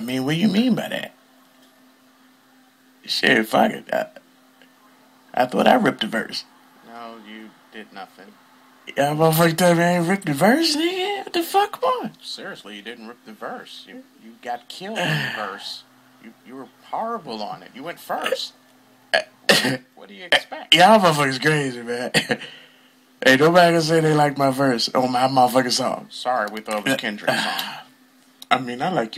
I mean, what do you mean by that? Shit, fuck it. I thought I ripped the verse. No, you did nothing. Y'all motherfuckers tell me I ain't ripped the verse, nigga? What the fuck? Come on. Seriously, you didn't rip the verse. You got killed in the verse. You were horrible on it. You went first. What do you expect? Y'all motherfuckers crazy, man. Hey, nobody can say they like my verse on my motherfucking song. Sorry, we thought it was Kendrick's song. I mean, I like